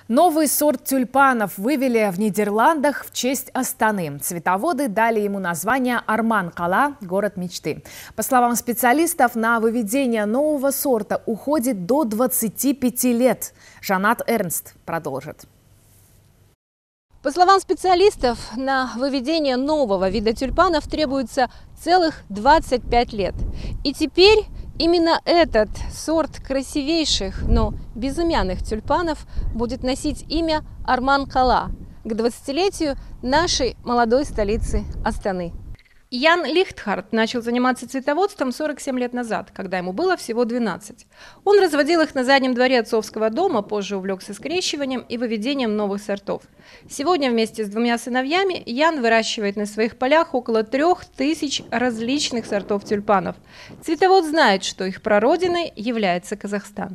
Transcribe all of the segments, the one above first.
Новый сорт тюльпанов вывели в Нидерландах в честь Астаны. Цветоводы дали ему название Арман-Кала – город мечты. По словам специалистов, на выведение нового сорта уходит до 25 лет. Жанат Эрнст продолжит. По словам специалистов, на выведение нового вида тюльпанов требуется целых 25 лет. И теперь именно этот сорт красивейших, но безымянных тюльпанов будет носить имя Арман-Кала к 20-летию нашей молодой столицы Астаны. Ян Лихтхарт начал заниматься цветоводством 47 лет назад, когда ему было всего 12. Он разводил их на заднем дворе отцовского дома, позже увлекся скрещиванием и выведением новых сортов. Сегодня вместе с двумя сыновьями Ян выращивает на своих полях около 3000 различных сортов тюльпанов. Цветовод знает, что их прародиной является Казахстан.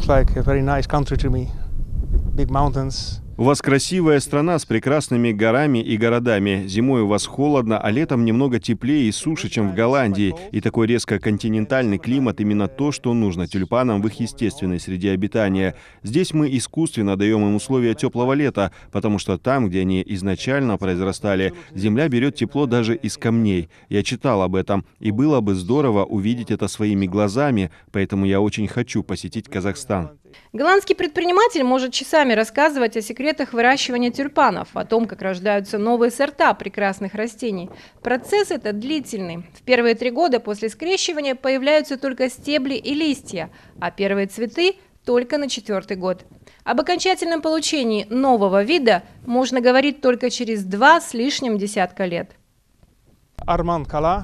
У вас красивая страна с прекрасными горами и городами. Зимой у вас холодно, а летом немного теплее и суше, чем в Голландии. И такой резко континентальный климат именно то, что нужно тюльпанам в их естественной среде обитания. Здесь мы искусственно даем им условия теплого лета, потому что там, где они изначально произрастали, земля берет тепло даже из камней. Я читал об этом, и было бы здорово увидеть это своими глазами, поэтому я очень хочу посетить Казахстан. Голландский предприниматель может часами рассказывать о секретах выращивания тюльпанов, о том, как рождаются новые сорта прекрасных растений. Процесс этот длительный. В первые 3 года после скрещивания появляются только стебли и листья, а первые цветы только на 4-й год. Об окончательном получении нового вида можно говорить только через 2 с лишним десятка лет. Арман-Кала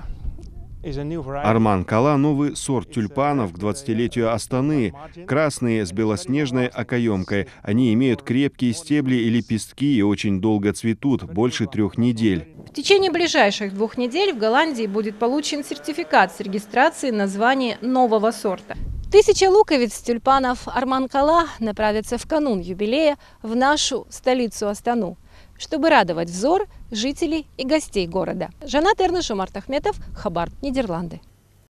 – новый сорт тюльпанов к 20-летию Астаны. Красные с белоснежной окаемкой. Они имеют крепкие стебли и лепестки и очень долго цветут, больше 3 недель. В течение ближайших 2 недель в Голландии будет получен сертификат с регистрацией названия нового сорта. 1000 луковиц тюльпанов Арман-Кала направятся в канун юбилея в нашу столицу Астану, чтобы радовать взор жителей и гостей города. Жанат Эрнст, Жомарт Ахметов, Хабар, Нидерланды.